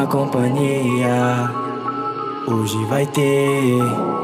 uma companhia. Hoje vai ter.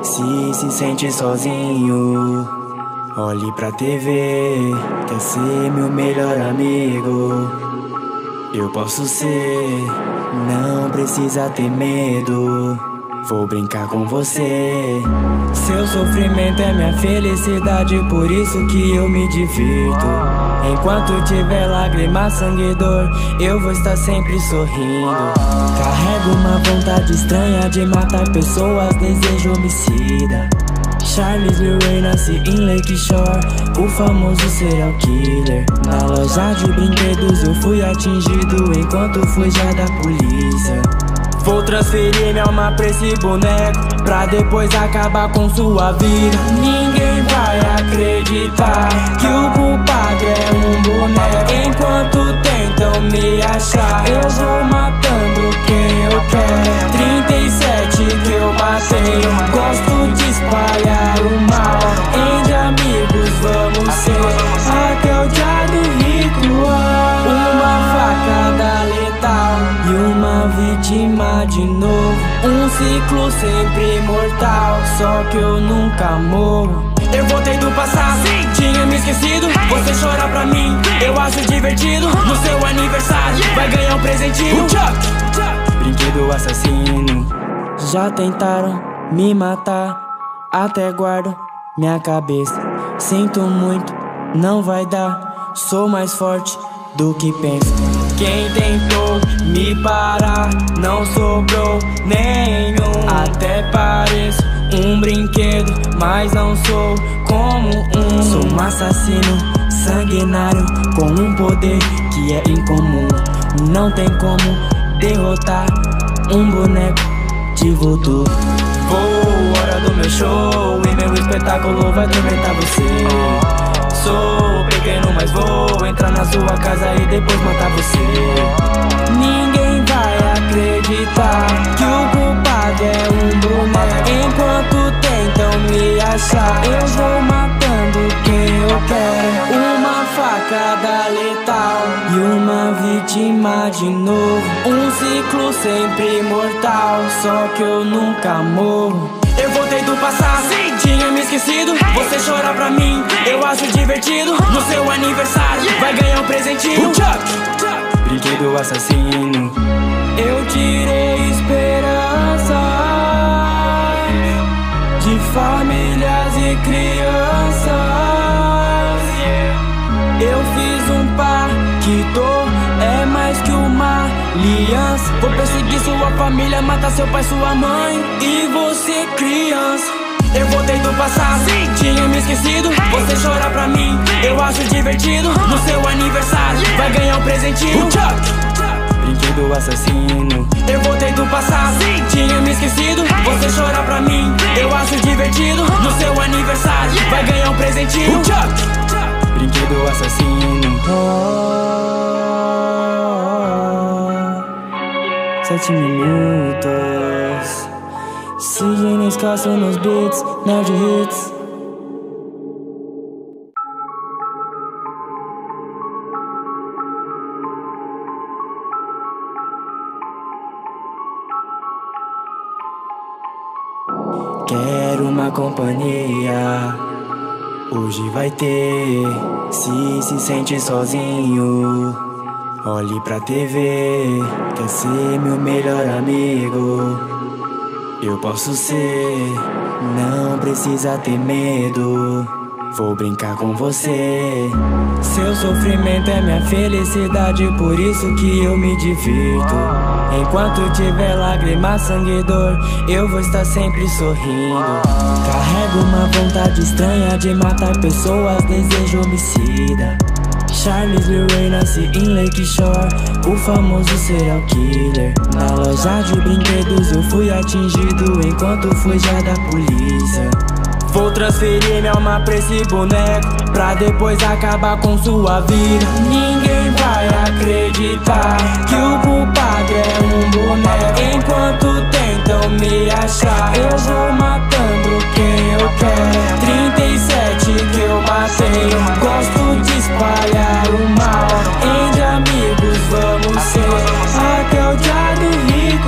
Se sente sozinho, olhe pra TV. Quer ser meu melhor amigo? Eu posso ser, não precisa ter medo. Vou brincar com você. Seu sofrimento é minha felicidade, por isso que eu me divirto. Enquanto tiver lágrimas, sangue e dor, eu vou estar sempre sorrindo. Carrego uma vontade estranha de matar pessoas, desejo homicida. Charles Lee Ray nasce em Lake Shore, o famoso serial killer. Na loja de brinquedos eu fui atingido enquanto fugia da polícia. Vou transferir minha alma pra esse boneco, pra depois acabar com sua vida. Ninguém vai acreditar que o culpado é um boneco. Enquanto tentam me achar, eu vou matando quem eu quero. 37 que eu matei, gosto de espalhar o mal. Entre amigos vamos ser, até o dia do ritual. Uma facada letal e uma vítima de novo. Um ciclo sempre mortal, só que eu nunca morro. Eu voltei do passado, tinha me esquecido. Você chora pra mim, eu acho divertido. No seu aniversário, vai ganhar um presentinho. Brinquedo assassino. Já tentaram me matar, até guardo minha cabeça. Sinto muito, não vai dar. Sou mais forte do que penso. Quem tentou me parar não sobrou nenhum. Até pareço um brinquedo, mas não sou como um. Sou um assassino sanguinário com um poder que é incomum. Não tem como derrotar um boneco de voodoo. Vou, hora do meu show, e meu espetáculo vai atormentar você. Sou pequeno, mas vou entrar na sua casa e depois matar você. Ninguém vai acreditar que o culpado é um boneco. Enquanto tentam me achar, eu vou matando quem eu quero. Uma facada letal e uma vítima de novo. Um ciclo sempre mortal, só que eu nunca morro. Eu voltei do passado, tinha me esquecido. Você chora pra mim, eu acho divertido. No seu aniversário, vai ganhar um presentinho. Brinquedo assassino. Eu tirei esperança de famílias e crianças. Eu fiz um pacto, é mais que uma aliança. Vou perseguir sua família, matar seu pai, sua mãe e você criança. Eu voltei do passado, tinha me esquecido. Você chora pra mim, eu acho divertido. No seu aniversário, vai ganhar um presentinho. Brinquedo assassino. Eu voltei do passado, tinha me esquecido. Você chora pra mim, eu acho divertido. No seu aniversário, vai ganhar um presentinho. Brinquedo assassino. 7 minutos. Sigam escasso nos beats, Nerd Hits. Quero uma companhia. Hoje vai ter. Se sente sozinho, olhe pra TV. Quer ser meu melhor amigo? Eu posso ser, não precisa ter medo. Vou brincar com você. Seu sofrimento é minha felicidade, por isso que eu me divirto. Enquanto tiver lágrimas, sangue e dor, eu vou estar sempre sorrindo. Carrego uma vontade estranha de matar pessoas, desejo homicida. Charles Lee Ray nasce em Lake Shore, o famoso serial killer. Na loja de brinquedos eu fui atingido enquanto fugia da polícia. Vou transferir minha alma pra esse boneco, pra depois acabar com sua vida. Ninguém vai acreditar que o culpado é um boneco. Enquanto tentam me achar, eu vou matando quem eu quero. 37 que eu matei, gosto de espalhar o mal. Entre amigos vamos ser, até o dia do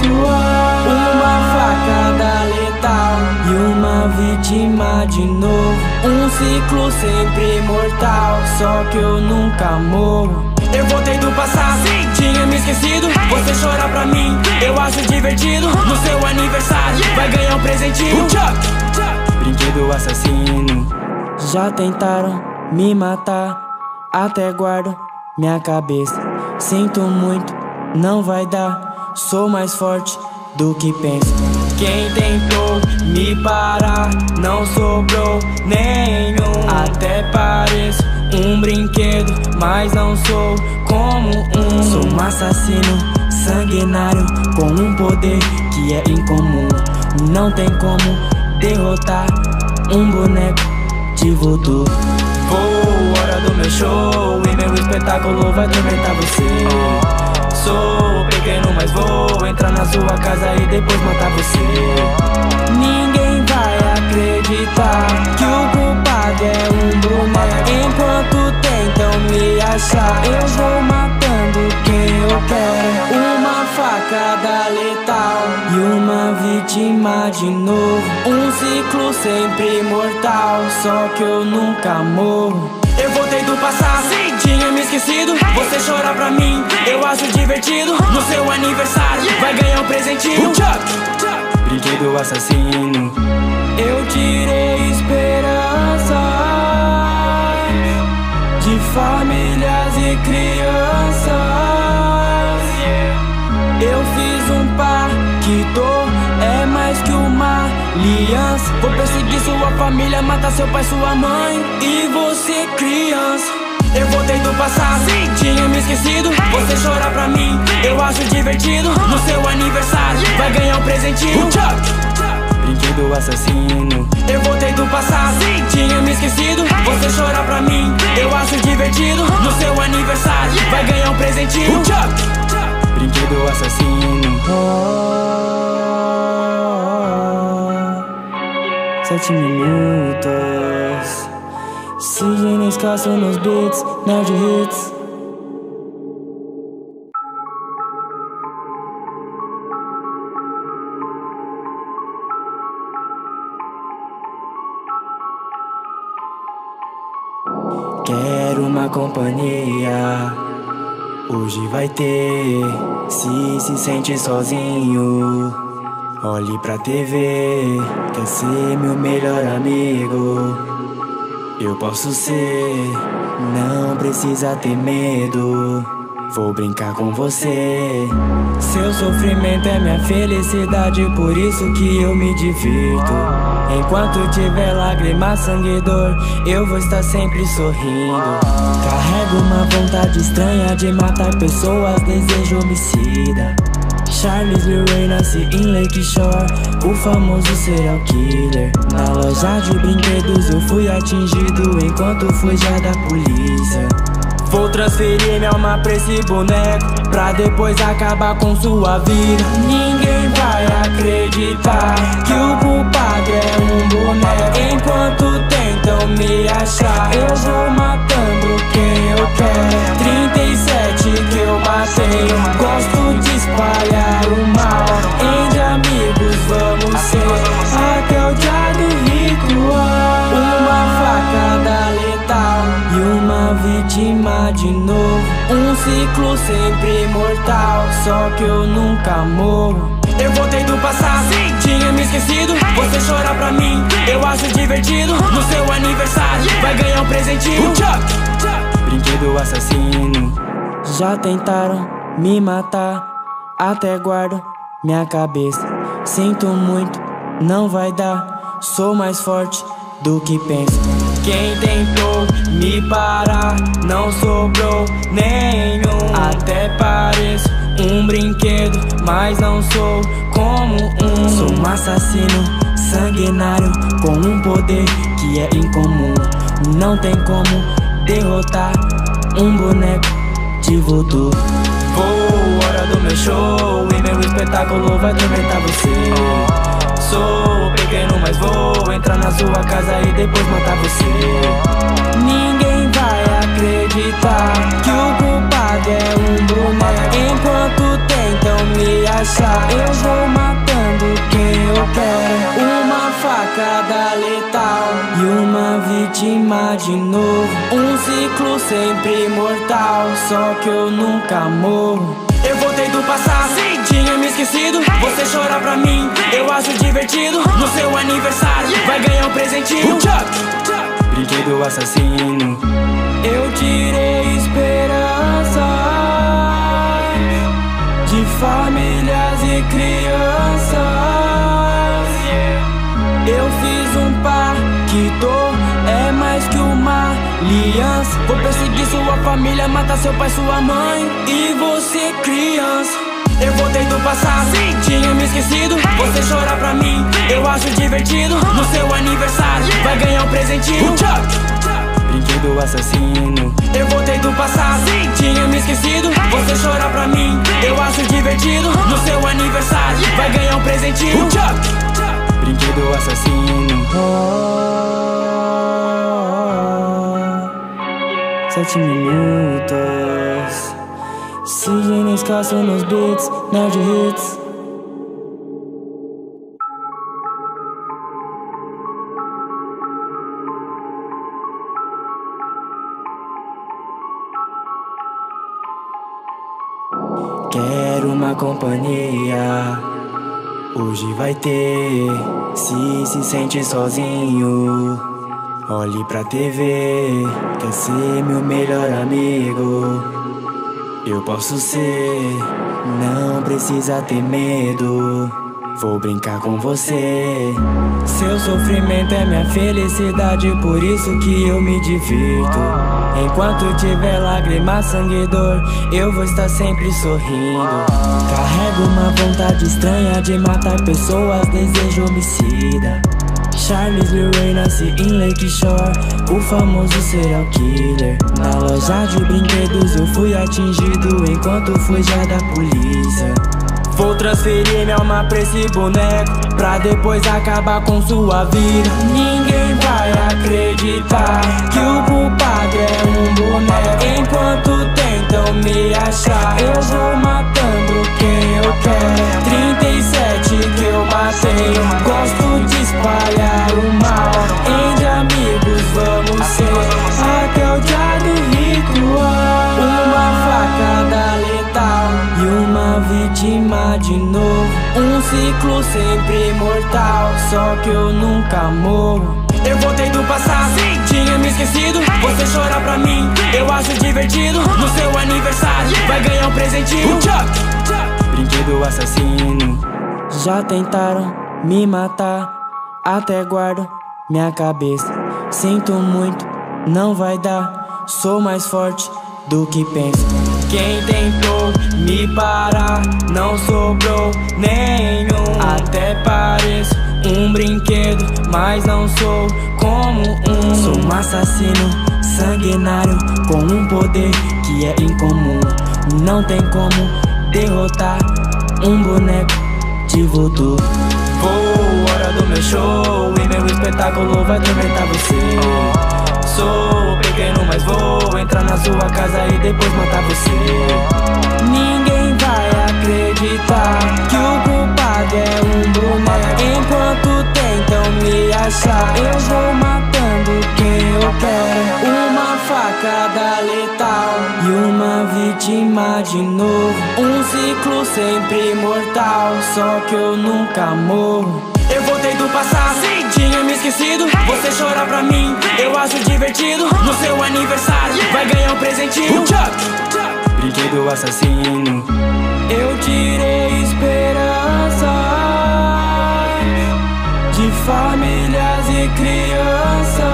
vítima de novo. Um ciclo sempre mortal, só que eu nunca morro. Eu voltei do passado, tinha me esquecido. Você chora pra mim, eu acho divertido. No seu aniversário, vai ganhar um presentinho. Brinquedo assassino. Já tentaram me matar, até guardo minha cabeça. Sinto muito, não vai dar. Sou mais forte do que penso. Quem tentou me parar, não sobrou nenhum. Até pareço um brinquedo, mas não sou como um. Sou um assassino sanguinário, com um poder que é incomum. Não tem como derrotar um boneco de voodoo. Vou, hora do meu show, e meu espetáculo vai atormentar você. Sou pequeno, mas vou entrar na sua casa e depois matar você. Ninguém vai acreditar que o culpado é um boneco. Enquanto tentam me achar, eu vou matando quem eu quero. Uma facada letal e uma vítima de novo. Um ciclo sempre mortal, só que eu nunca morro. Eu voltei do passado, tinha me esquecido. Você chora pra mim, eu acho divertido. No seu aniversário, vai ganhar um presentinho. Brinquedo assassino. Eu tirei esperança de famílias e crianças. Eu fiz um pacto, é mais que uma aliança. Vou perseguir sua família, matar seu pai, sua mãe e você criança. Eu voltei do passado, tinha me esquecido. Você chora pra mim, eu acho divertido. No seu aniversário, vai ganhar um presentinho. Brinquedo assassino. Eu voltei do passado, tinha me esquecido. Você chora pra mim, eu acho divertido. No seu aniversário, vai ganhar um presentinho. Brinquedo assassino. 7 minutos. CJ Nescassa nos beats, Nerd Hits. Quero uma companhia, hoje vai ter. Se sente sozinho, olhe pra TV. Quer ser meu melhor amigo? Eu posso ser, não precisa ter medo. Vou brincar com você. Seu sofrimento é minha felicidade, por isso que eu me divirto. Enquanto tiver lágrimas, sangue e dor, eu vou estar sempre sorrindo. Carrego uma vontade estranha de matar pessoas, desejo homicida. Charles Lee Ray nasce em Lake Shore, o famoso serial killer. Na loja de brinquedos eu fui atingido enquanto fugia da polícia. Vou transferir minha alma pra esse boneco, pra depois acabar com sua vida. Ninguém vai acreditar que o culpado é um boneco. Enquanto tentam me achar, eu vou matando quem eu quero. 37 que eu matei, gosto de espalhar o mal. Entre amigos vamos ser até o dia do ritual. Uma facada letal e uma vítima de novo. Um ciclo sempre mortal, só que eu nunca morro. Eu voltei do passado, tinha me esquecido. Você chora pra mim, eu acho divertido. No seu aniversário, vai ganhar um presentinho. Brinquedo assassino. Já tentaram me matar, até guardo minha cabeça. Sinto muito, não vai dar. Sou mais forte do que penso. Quem tentou me parar, não sobrou nenhum. Até pareço um brinquedo, mas não sou como um. Sou um assassino sanguinário, com um poder que é incomum. Não tem como derrotar um boneco de voodoo. Vou, hora do meu show, e meu espetáculo vai atormentar você. Sou pequeno, mas vou entrar na sua casa e depois matar você. Ninguém vai acreditar que o culpado é um boneco. Enquanto tentam me achar, eu vou matando quem eu quero. Uma facada letal vítima de novo. Um ciclo sempre mortal, só que eu nunca morro. Eu voltei do passado, tinha me esquecido. Você chora pra mim, eu acho divertido. No seu aniversário, vai ganhar um presentinho. Brinquedo assassino. Eu tirei esperança de famílias e crianças. Eu fiz um pacto, é mais que uma aliança. Vou perseguir sua família, matar seu pai, sua mãe e você criança. Eu voltei do passado, tinha me esquecido. Você chora pra mim, eu acho divertido. No seu aniversário, vai ganhar um presentinho. Brinquedo assassino. Eu voltei do passado, tinha me esquecido. Você chora pra mim, eu acho divertido. No seu aniversário, vai ganhar um presentinho. Brinquedo assassino. 7 minutos. Sigem escasso nos beats, Nerd Hits. Quero uma companhia, hoje vai ter. Se sente sozinho, olhe pra TV. Quer ser meu melhor amigo? Eu posso ser, não precisa ter medo. Vou brincar com você. Seu sofrimento é minha felicidade, por isso que eu me divirto. Enquanto tiver lágrimas, sangue e dor, eu vou estar sempre sorrindo. Carrego uma vontade estranha de matar pessoas, desejo homicida. Charles Lee Ray nasce em Lake Shore, o famoso serial killer. Na loja de brinquedos eu fui atingido enquanto fugia da polícia. Vou transferir minha alma pra esse boneco, pra depois acabar com sua vida. Ninguém vai acreditar que o culpado é um boneco. Enquanto tentam me achar, eu vou matando quem eu quero. 37 que eu matei, gosto de espalhar o mal. Entre amigos vamos ser, até o dia do ritual. Uma facada letal e uma vítima de novo. Um ciclo sempre mortal, só que eu nunca morro. Eu voltei do passado, tinha me esquecido. Você chora pra mim, eu acho divertido. No seu aniversário, vai ganhar um presentinho. Brinquedo assassino. Já tentaram me matar, até guardo minha cabeça. Sinto muito, não vai dar. Sou mais forte do que penso. Quem tentou me parar, não sobrou nenhum. Até pareço um brinquedo, mas não sou como um. Sou um assassino sanguinário, com um poder que é incomum. Não tem como derrotar um boneco de voodoo. Vou, hora do meu show, e meu espetáculo vai atormentar você. Sou pequeno, mas vou entrar na sua casa e depois matar você. Ninguém vai acreditar que o culpado é um boneco. Enquanto tentam me achar, eu vou matando quem eu quero. Uma facada letal e uma vítima de novo. Um ciclo sempre mortal, só que eu nunca morro. Eu voltei do passado, tinha me esquecido. Você chora pra mim, eu acho divertido. No seu aniversário, vai ganhar um presentinho. Brinquedo assassino. Eu tirei esperança de famílias e crianças.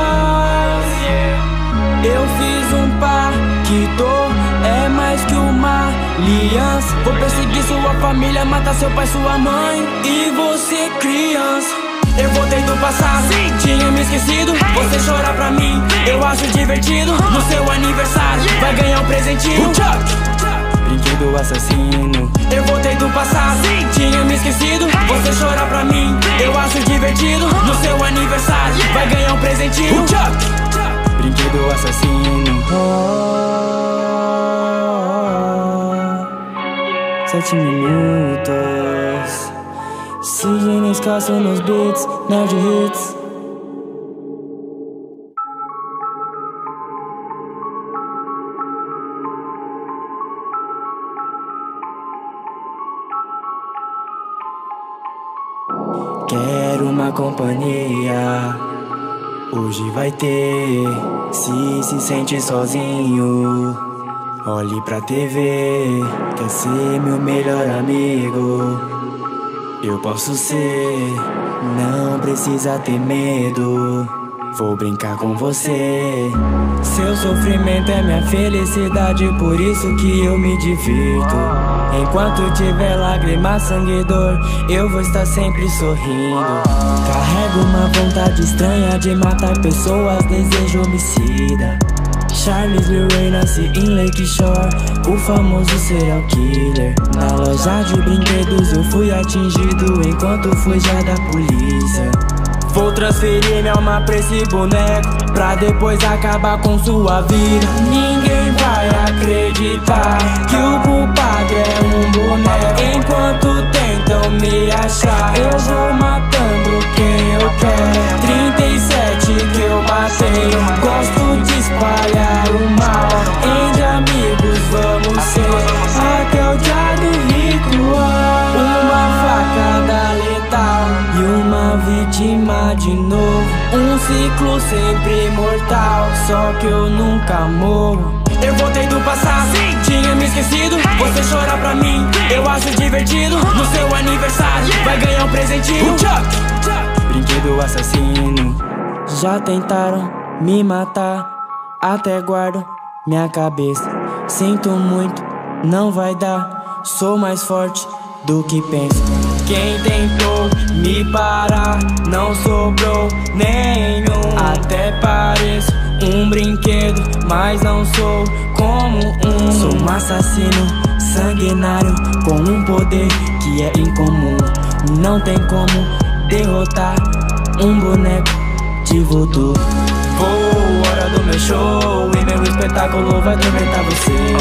Eu fiz um pacto, é mais que uma aliança. Vou perseguir sua família, matar seu pai, sua mãe e você criança. Eu voltei do passado, tinha me esquecido. Você chora pra mim, eu acho divertido. No seu aniversário, vai ganhar um presentinho. Brinquedo assassino. Eu voltei do passado, tinha me esquecido. Você chora pra mim, eu acho divertido. No seu aniversário, vai ganhar um presentinho. Brinquedo assassino. 7 minutos. Sigem escasso nos beats, Nerd Hits. Quero uma companhia, hoje vai ter. Se sente sozinho, olhe pra TV, quer ser meu melhor amigo. Eu posso ser, não precisa ter medo. Vou brincar com você. Seu sofrimento é minha felicidade, por isso que eu me divirto. Enquanto tiver lágrimas, sangue e dor, eu vou estar sempre sorrindo. Carrego uma vontade estranha de matar pessoas, desejo homicida. Charles Lee Ray nasce em Lake Shore, o famoso serial killer. Na loja de brinquedos eu fui atingido enquanto fugia da polícia. Vou transferir minha alma pra esse boneco, pra depois acabar com sua vida. Ninguém vai acreditar que o culpado é um boneco. Enquanto tentam me achar, eu vou matando quem eu quero. 37 que eu matei, gosto de espalhar o mal. Entre amigos vamos ser até o dia do ritual. Uma facada letal e uma vítima de novo. Um ciclo sempre mortal, só que eu nunca morro. Eu voltei do passado, tinha me esquecido. Você chora pra mim, eu acho divertido. No seu aniversário, vai ganhar um presentinho. Brinquedo assassino. Já tentaram me matar, até guardo minha cabeça. Sinto muito, não vai dar. Sou mais forte do que penso. Quem tentou me parar, não sobrou nenhum. Até pareço um brinquedo, mas não sou como um. Sou um assassino sanguinário, com um poder que é incomum. Não tem como derrotar um boneco de voodoo. Vou, hora do meu show, e meu espetáculo vai atormentar você.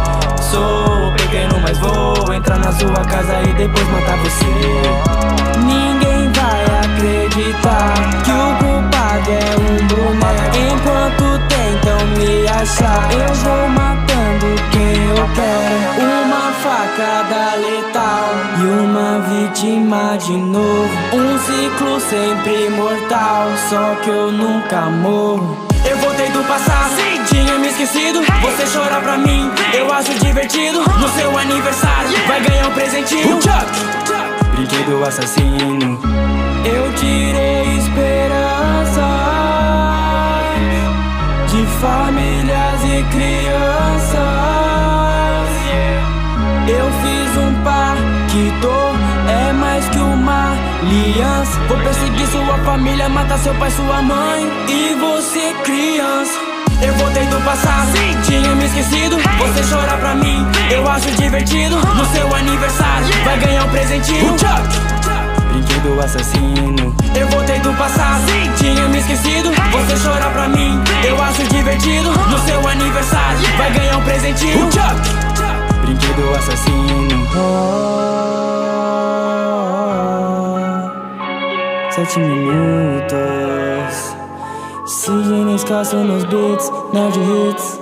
Sou pequeno, mas vou entrar na sua casa e depois matar você. Ninguém vai acreditar que o culpado é um boneco. Enquanto tentam me achar, eu vou matando quem eu quero. Uma facada letal e uma vítima de novo. Um ciclo sempre mortal, só que eu nunca morro. Eu voltei do passado, tinha me esquecido. Você chora pra mim, eu acho divertido. No seu aniversário, vai ganhar um presentinho. Brinquedo assassino. Eu tirei esperança de famílias e crianças. Eu fiz um pacto, é mais que uma aliança. Vou perseguir sua família, matar seu pai, sua mãe e você criança. Eu voltei do passado, tinha me esquecido. Você chora pra mim, eu acho divertido. No seu aniversário, vai ganhar um presentinho. Brinquedo assassino. Eu voltei do passado, tinha me esquecido. Você chora pra mim, eu acho divertido. No seu aniversário, vai ganhar um presentinho. Brinquedo assassino. 7 minutos. Siga escasso nos beats, Nerd Hits.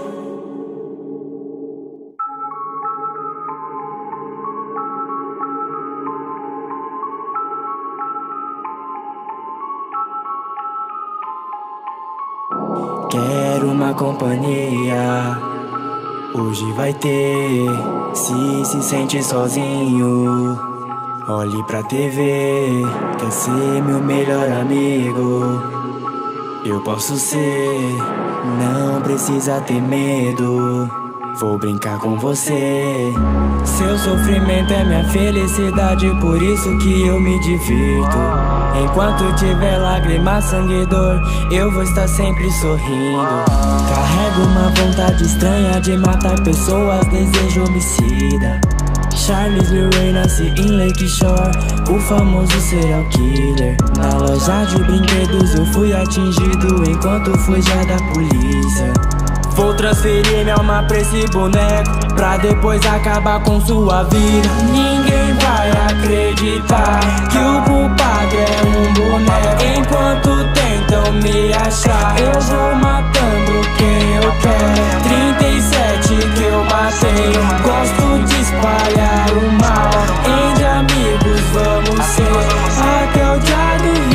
Quero uma companhia, hoje vai ter. Se sente sozinho, olhe pra TV, quer ser meu melhor amigo. Eu posso ser, não precisa ter medo. Vou brincar com você. Seu sofrimento é minha felicidade, por isso que eu me divirto. Enquanto tiver lágrimas, sangue e dor, eu vou estar sempre sorrindo. Carrego uma vontade estranha de matar pessoas, desejo homicida. Charles Lee Ray nasce em Lake Shore, o famoso serial killer. Na loja de brinquedos eu fui atingido enquanto fugia da polícia. Vou transferir minha alma pra esse boneco, pra depois acabar com sua vida. Ninguém vai acreditar que o culpado é um boneco. Enquanto tentam me achar, eu vou matando quem eu quero. 37 que eu matei, gosto de espalhar o mal. Entre amigos vamos ser até o dia do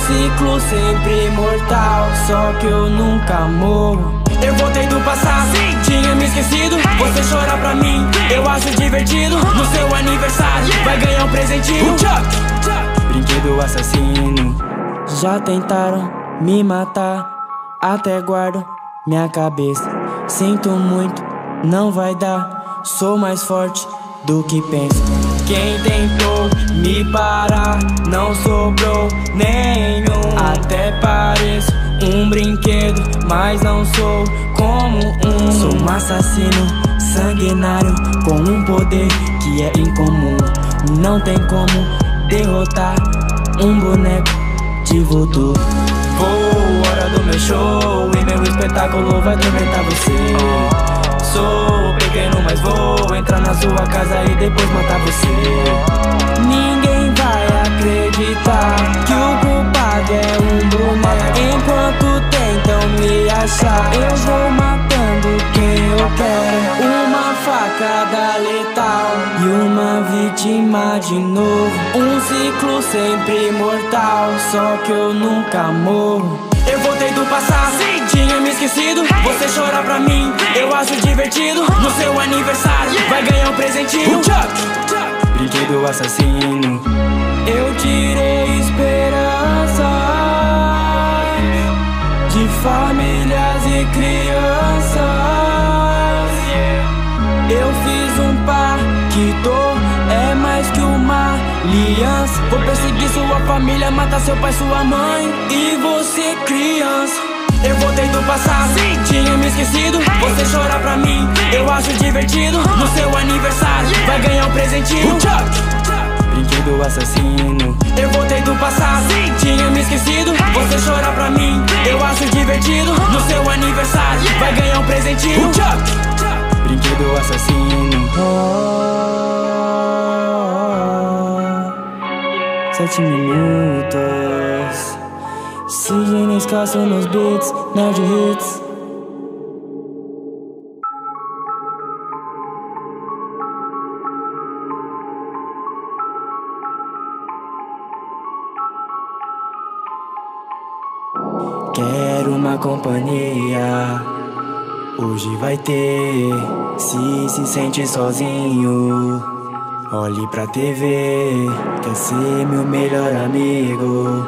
ciclo sempre mortal, só que eu nunca morro. Eu voltei do passado, tinha me esquecido. Você chora pra mim, eu acho divertido. No seu aniversário, vai ganhar um presentinho. Brinquedo assassino. Já tentaram me matar, até guardo minha cabeça. Sinto muito, não vai dar. Sou mais forte do que penso. Quem tentou me parar não sobrou nenhum. Até pareço um brinquedo, mas não sou como um. Sou um assassino sanguinário com um poder que é incomum. Não tem como derrotar um boneco de voodoo. Vou, hora do meu show, e meu espetáculo vai atormentar você. Sou pequeno, mas vou entrar na sua casa e depois matar você. Ninguém vai acreditar que o culpado é um boneco. Enquanto tentam me achar, eu vou matando quem eu quero. Uma facada letal e uma vítima de novo. Um ciclo sempre mortal, só que eu nunca morro. Eu voltei do passado, tinha me esquecido. Você chora pra mim, eu acho divertido. No seu aniversário, vai ganhar um presentinho. Brinquedo assassino. Eu tirei esperanças de famílias e crianças. Eu fiz um pacto, é mais que uma aliança. Vou perseguir sua família, matar seu pai, sua mãe e você criança. Eu voltei do passado, tinha me esquecido. Você chora pra mim, eu acho divertido. No seu aniversário, vai ganhar um presentinho. Brinquedo assassino. Eu voltei do passado, tinha me esquecido. Você chora pra mim, eu acho divertido. No seu aniversário, vai ganhar um presentinho. Brinquedo assassino. 7 minutos. CJ Nescauso nos beats, Nerd Hits. Quero uma companhia, hoje vai ter. Se sente sozinho, olhe pra TV. Quer ser meu melhor amigo?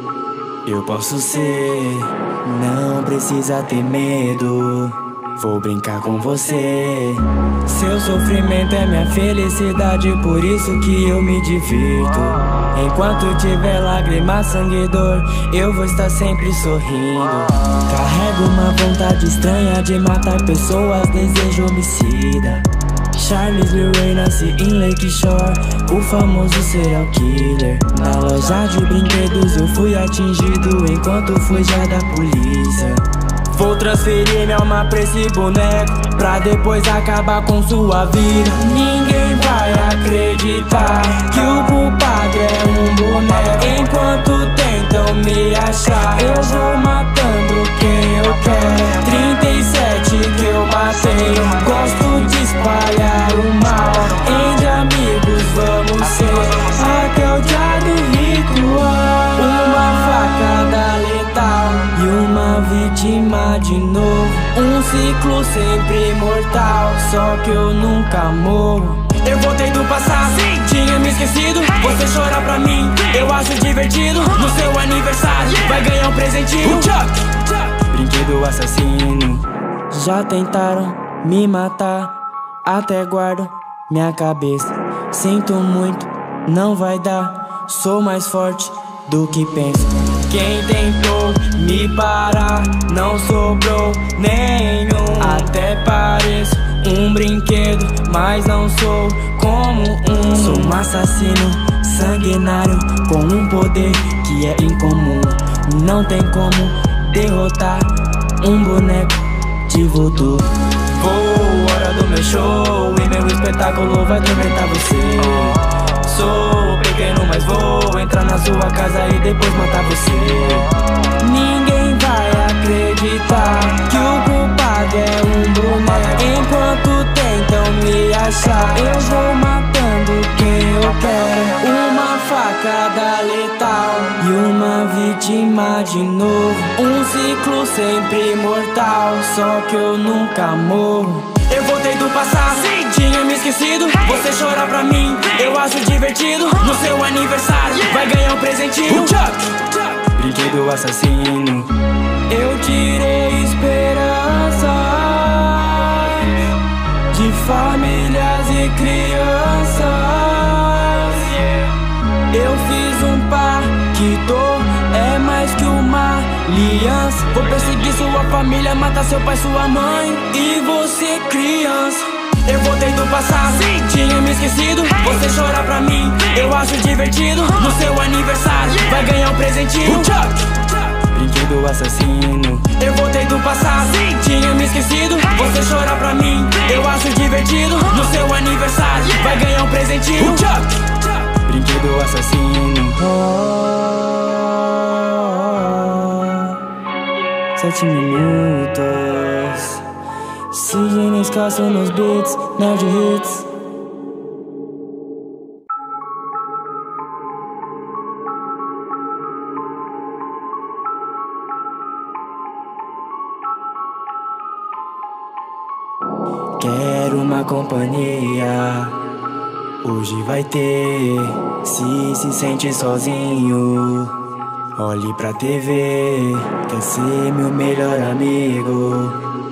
Eu posso ser, não precisa ter medo. Vou brincar com você. Seu sofrimento é minha felicidade, por isso que eu me divirto. Enquanto tiver lágrimas, sangue e dor, eu vou estar sempre sorrindo. Carrego uma vontade estranha de matar pessoas, desejo homicida. Charles Lee Ray nasce em Lake Shore, o famoso serial killer. Na loja de brinquedos eu fui atingido enquanto fugia da polícia. Vou transferir minha alma pra esse boneco, pra depois acabar com sua vida. Ninguém vai acreditar que o culpado é um boneco. Enquanto tentam me achar, eu vou matando quem eu quero. 37 que eu matei, gosto de espalhar o mal. Entre amigos vamos ser, até o dia do ritual. Uma facada letal e uma vítima de novo. Um ciclo sempre mortal, só que eu nunca morro. Eu voltei do passado, tinha me esquecido. Você chora pra mim, eu acho divertido. No seu aniversário, vai ganhar um presentinho. Brinquedo assassino. Já tentaram me matar, até guardo minha cabeça. Sinto muito, não vai dar. Sou mais forte do que penso. Quem tentou me parar não sobrou nenhum. Até pareço um brinquedo, mas não sou como um. Sou um assassino sanguinário com um poder que é incomum. Não tem como derrotar um boneco de voodoo. Vou, hora do meu show, e meu espetáculo vai atormentar você. Sou pequeno, mas vou entrar na sua casa e depois matar você. Ninguém vai acreditar que o culpado é um boneco. Enquanto tentam me achar, eu vou matando quem eu quero. Uma facada letal e uma vítima de novo. Um ciclo sempre mortal, só que eu nunca morro. Eu voltei do passado, tinha me esquecido. Você chora pra mim, eu acho divertido. No seu aniversário, vai ganhar um presentinho. Brinquedo assassino. Eu tirei esperança de famílias e crianças. Eu fiz um pacto, é mais que uma aliança. Vou perseguir sua família, matar seu pai, sua mãe e você criança. Eu voltei do passado, tinha me esquecido. Você chora pra mim, eu acho divertido. No seu aniversário, vai ganhar um presentinho. Brinquedo assassino. Eu voltei do passado, tinha me esquecido. Você chora pra mim, eu acho divertido. No seu aniversário, vai ganhar um presentinho. Brinquedo assassino. 7 minutos. CJ Nescassa nos beats, Nerd Hits. Quero uma companhia, hoje vai ter. Se sente sozinho, olhe pra TV. Quer ser meu melhor amigo?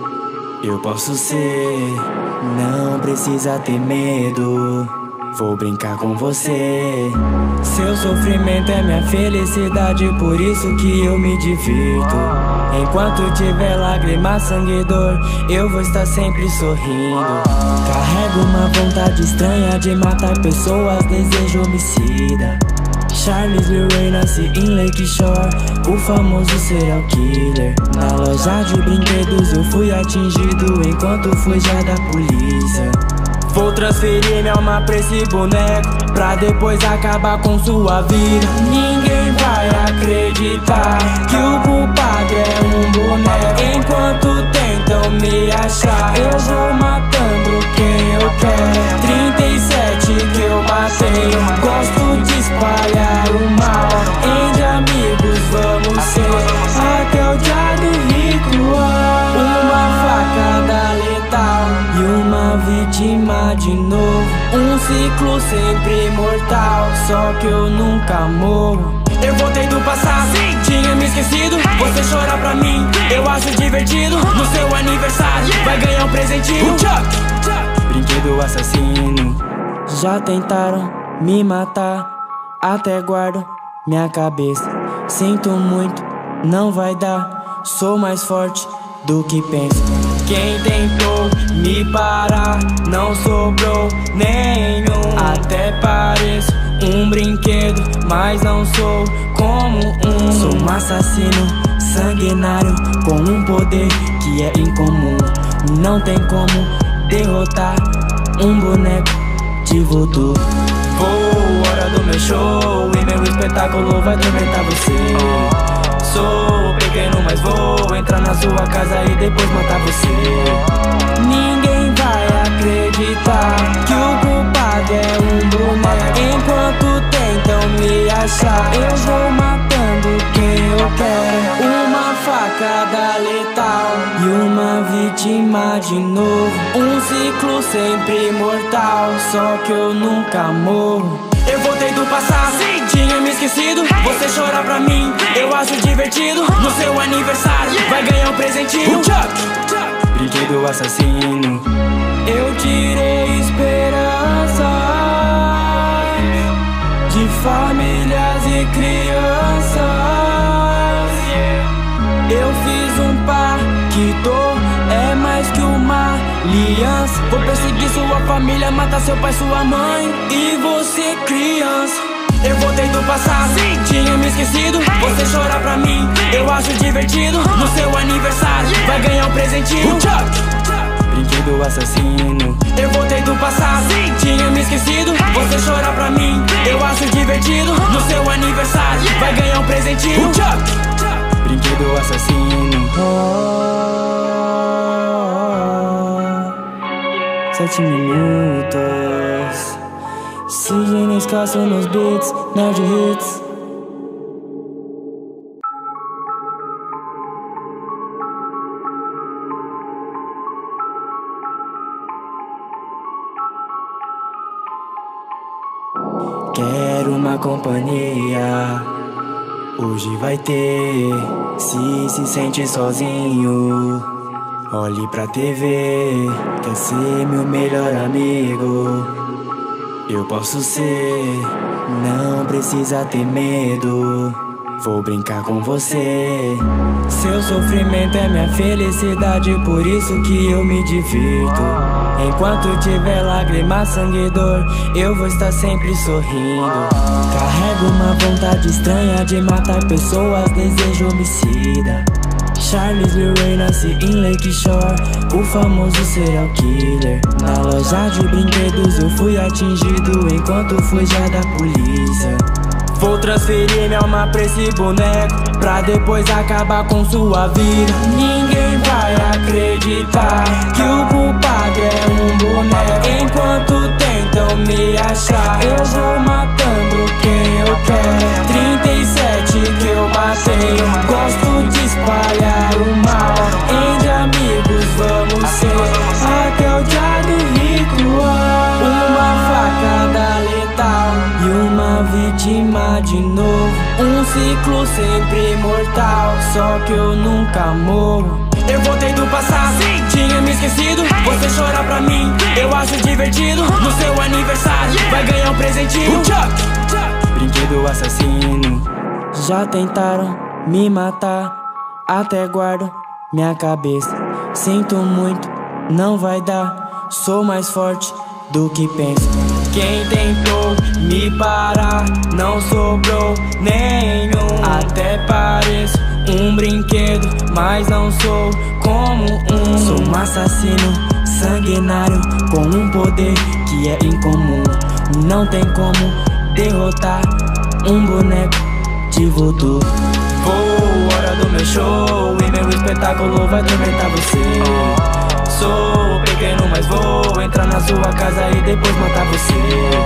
Eu posso ser, não precisa ter medo. Vou brincar com você. Seu sofrimento é minha felicidade, por isso que eu me divirto. Enquanto tiver lágrimas, sangue e dor, eu vou estar sempre sorrindo. Carrego uma vontade estranha de matar pessoas, desejo homicida. Charles Lee Ray nasce em Lake Shore, o famoso serial killer. Na loja de brinquedos eu fui atingido enquanto fugia da polícia. Vou transferir minha alma pra esse boneco, pra depois acabar com sua vida. Ninguém vai acreditar que o culpado é um boneco. Enquanto tentam me achar, eu vou matando quem eu quero. 37 que eu matei, gosto de espalhar o mal. Entre amigos vamos ser, até o dia do ritual. Uma facada letal e uma vítima de novo. Um ciclo sempre mortal, só que eu nunca morro. Eu voltei do passado, tinha me esquecido. Você chora pra mim, eu acho divertido. No seu aniversário, vai ganhar um presentinho. Brinquedo assassino. Já tentaram me matar, até guardo minha cabeça. Sinto muito, não vai dar. Sou mais forte do que penso. Quem tentou me parar, não sobrou nenhum. Até pareço um brinquedo, mas não sou como um. Sou um assassino sanguinário, com um poder que é incomum. Não tem como derrotar um boneco de voodoo. Vou, hora do meu show, e meu espetáculo vai atormentar você. Sou pequeno, mas vou entrar na sua casa e depois matar você. Ninguém vai acreditar que o culpado é um boneco. Enquanto tentam me achar, eu vou matando quem eu quero. Uma facada letal e uma vítima de novo. Um ciclo sempre mortal, só que eu nunca morro. Eu voltei do passado, tinha me esquecido. Você chora pra mim, eu acho divertido. No seu aniversário, vai ganhar um presentinho. Brinquedo assassino. Eu tirei esperança de famílias e crianças. Eu fiz um pacto, é mais que uma aliança. Vou perseguir sua família, matar seu pai, sua mãe e você criança. Eu voltei do passado, tinha me esquecido. Você chora pra mim, eu acho divertido. No seu aniversário, vai ganhar um presentinho. Brinquedo assassino. Eu voltei do passado, tinha me esquecido. Você chora pra mim, eu acho divertido. No seu aniversário, vai ganhar um presentinho. Brinquedo assassino. 7 minutos. CJ Nescassa. escasso nos beats, Nerd Hits. Quero uma companhia, hoje vai ter. Se sente sozinho, olhe pra TV. Quer ser meu melhor amigo? Eu posso ser, não precisa ter medo. Vou brincar com você. Seu sofrimento é minha felicidade, por isso que eu me divirto. Enquanto tiver lágrima, sangue e dor, eu vou estar sempre sorrindo. Carrego uma vontade estranha de matar pessoas, desejo homicida. Charles Lee Ray nasce em Lake Shore, o famoso serial killer. Na loja de brinquedos eu fui atingido enquanto fugia da polícia. Vou transferir minha alma pra esse boneco, pra depois acabar com sua vida. Ninguém vai acreditar que o culpado é um boneco. Enquanto tentam me achar, eu vou matando quem eu quero. 37 que eu matei, gosto de espalhar o mal. Entre amigos vamos ser, até o dia do ritual. Uma facada letal e uma vítima de novo. Um ciclo sempre mortal, só que eu nunca morro. Eu voltei do passado, tinha me esquecido. Você chora pra mim, eu acho divertido. No seu aniversário, vai ganhar um presentinho. Brinquedo assassino. Já tentaram me matar, até guardo minha cabeça. Sinto muito, não vai dar. Sou mais forte do que penso. Quem tentou me parar não sobrou nenhum. Até pareço um brinquedo, mas não sou como um. Sou um assassino sanguinário com um poder que é incomum. Não tem como derrotar um boneco de voodoo. Vou, hora do meu show, e meu espetáculo vai atormentar você. Sou pequeno, mas vou entrar na sua casa e depois matar você.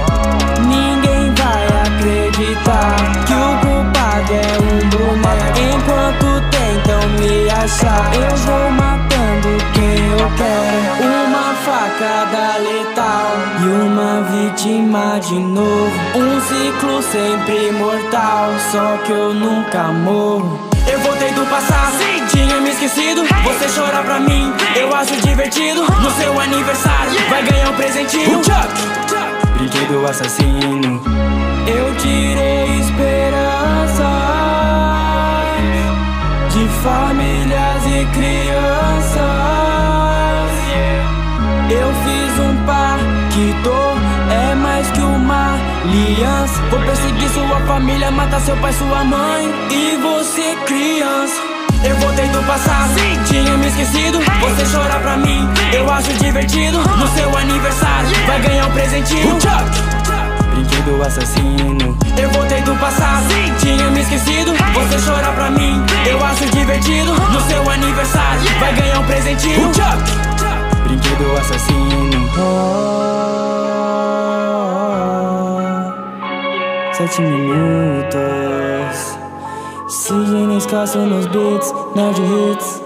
Ninguém vai acreditar que o culpado é um boneco. Enquanto tentam me achar, eu vou matando quem eu quero. Uma facada letal e uma vítima de novo. Um ciclo sempre mortal, só que eu nunca morro. Eu voltei do passado, tinha me esquecido. Você chora pra mim, eu acho divertido. No seu aniversário, vai ganhar um presentinho. Brinquedo assassino. Eu tirei esperanças de famílias e crianças. Eu fiz um pacto, é mais que uma aliança. Vou perseguir sua família, matar seu pai, sua mãe e você criança. Eu voltei do passado, tinha me esquecido. Você chora pra mim, eu acho divertido. No seu aniversário, vai ganhar um presentinho. Brinquedo assassino. Eu voltei do passado, tinha me esquecido. Você chora pra mim, eu acho divertido. No seu aniversário, vai ganhar um presentinho. Brinquedo assassino. 7 minutos. Sigam escasso nos beats, Nerd Hits.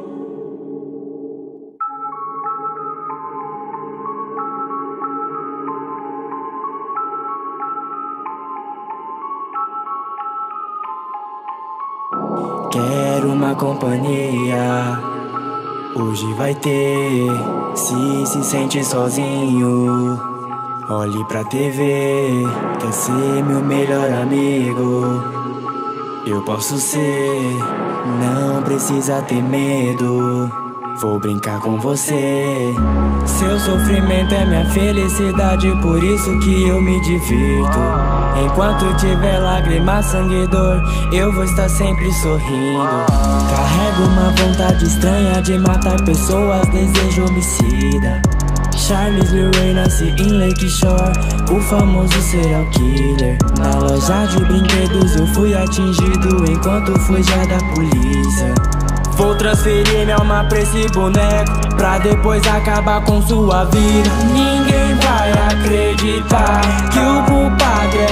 Quero uma companhia, hoje vai ter. Se sente sozinho, olhe pra TV. Quer ser meu melhor amigo? Eu posso ser, não precisa ter medo. Vou brincar com você. Seu sofrimento é minha felicidade, por isso que eu me divirto. Enquanto tiver lágrima, sangue e dor, eu vou estar sempre sorrindo. Carrego uma vontade estranha de matar pessoas, desejo homicida. Charles Lee Ray nasce em Lake Shore, o famoso serial killer. Na loja de brinquedos eu fui atingido enquanto fugia da polícia. Vou transferir minha alma pra esse boneco, pra depois acabar com sua vida. Ninguém vai acreditar que o culpado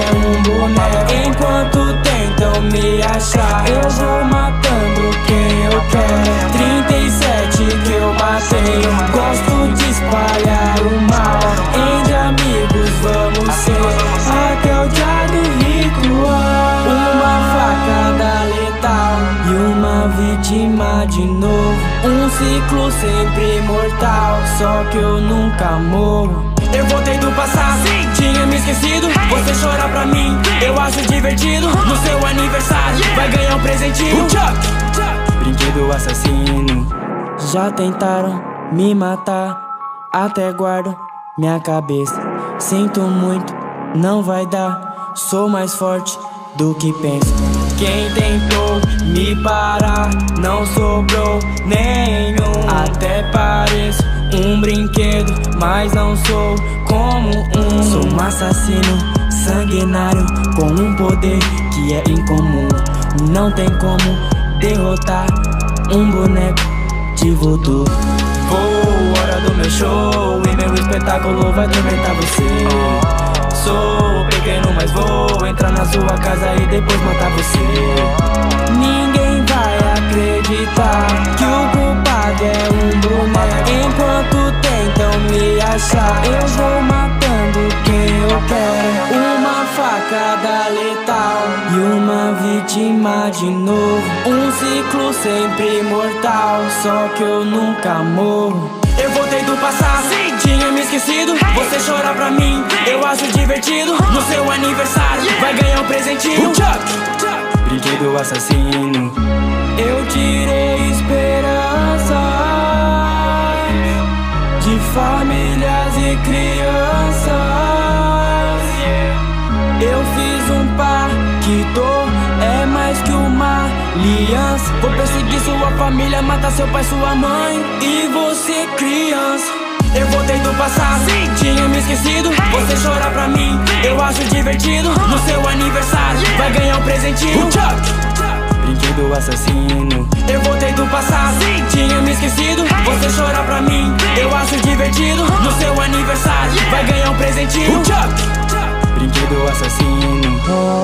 Um ciclo sempre mortal, só que eu nunca morro. Eu voltei do passado, tinha me esquecido. Você chora pra mim, eu acho divertido. No seu aniversário, vai ganhar um presentinho. Brinquedo assassino. Já tentaram me matar, até guardo minha cabeça. Sinto muito, não vai dar. Sou mais forte do que penso. Quem tentou me parar, não sobrou nenhum. Até pareço um brinquedo, mas não sou como um. Sou um assassino sanguinário, com um poder que é incomum. Não tem como derrotar um boneco de voodoo. Vou, hora do meu show, e meu espetáculo vai atormentar você. Sou pequeno, mas vou entrar na sua casa e depois matar você. Ninguém vai acreditar que o culpado é um boneco. Enquanto tentam me achar, eu vou matando quem eu quero. Uma facada letal e uma vítima de novo. Um ciclo sempre mortal, só que eu nunca morro. Eu voltei do passado, tinha me esquecido. Você chora pra mim, eu acho divertido. No seu aniversário, vai ganhar um presentinho. Brinquedo assassino. Eu tirei esperança de famílias e crianças. Eu fiz um pacto, é mais que uma aliança. Vou perseguir sua família, matar seu pai, sua mãe e você criança. Eu voltei do passado, tinha me esquecido. Você chora pra mim, eu acho divertido. No seu aniversário, vai ganhar um presentinho. Brinquedo assassino. Eu voltei do passado, tinha me esquecido. Você chora pra mim, eu acho divertido. No seu aniversário, vai ganhar um presentinho. Brinquedo assassino.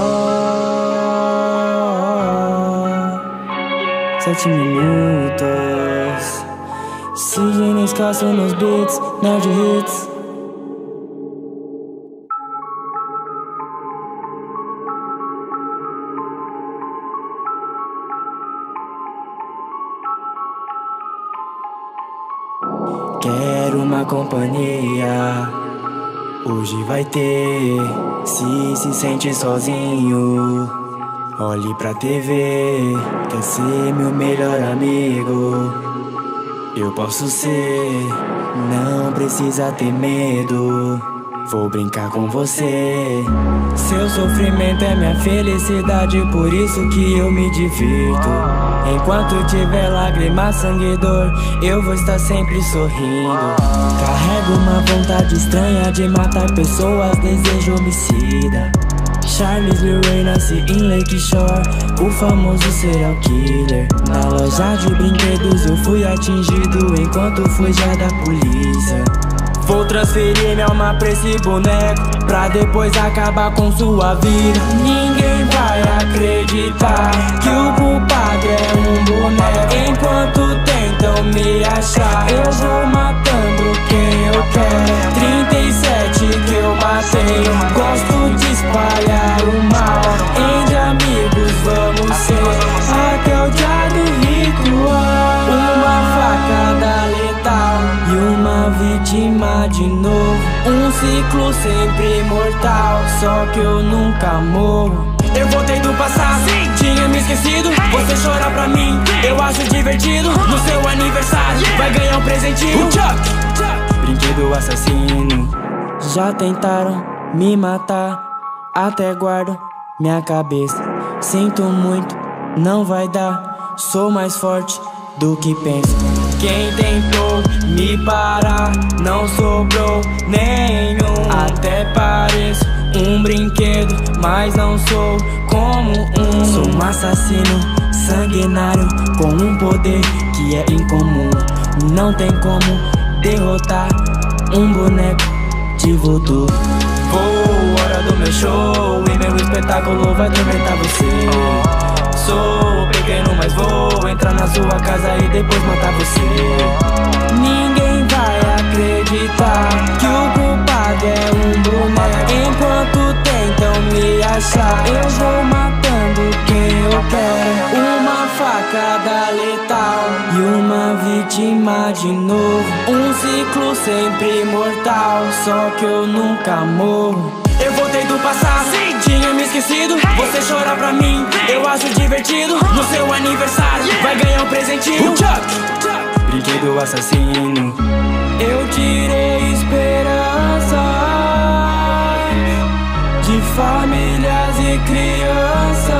7 minutos. CJ Nescassa nos beats, Nerd Hits. Quero uma companhia, hoje vai ter. Se sente sozinho, olhe pra TV, quer ser meu melhor amigo. Eu posso ser, não precisa ter medo. Vou brincar com você. Seu sofrimento é minha felicidade, por isso que eu me divirto. Enquanto tiver lágrimas, sangue e dor, eu vou estar sempre sorrindo. Carrego uma vontade estranha de matar pessoas, desejo homicida. Charles Lee Ray nasce em Lake Shore, o famoso serial killer. Na loja de brinquedos eu fui atingido enquanto fugia da polícia. Vou transferir minha alma pra esse boneco, pra depois acabar com sua vida. Ninguém vai acreditar que o culpado é um boneco. Enquanto tentam me achar, eu vou matando quem eu quero. 37 que eu matei, gosto de espalhar o mal. Entre amigos vamos ser até o dia do ritual. Uma facada letal e uma vítima de novo. Um ciclo sempre mortal, só que eu nunca morro. Eu voltei do passado, tinha me esquecido. Você chora pra mim, eu acho divertido. No seu aniversário, vai ganhar um presentinho. Brinquedo assassino. Já tentaram me matar, até guardo minha cabeça. Sinto muito, não vai dar. Sou mais forte do que penso. Quem tentou me parar, não sobrou nenhum. Até pareço um brinquedo, mas não sou como um. Sou um assassino sanguinário, com um poder que é incomum. Não tem como derrotar um boneco de voodoo. Vou, hora do meu show, e meu espetáculo vai atormentar você. Sou pequeno, mas vou entrar na sua casa e depois matar você. Ninguém vai acreditar que o culpado é um boneco. Enquanto tentam me achar, eu vou matando quem eu quero. Uma facada letal e uma vida vítima de novo. Um ciclo sempre mortal, só que eu nunca morro. Eu voltei do passado, tinha me esquecido. Você chora pra mim, eu acho divertido. No seu aniversário, vai ganhar um presentinho. Brinquedo assassino. Eu tirei esperança de famílias e crianças.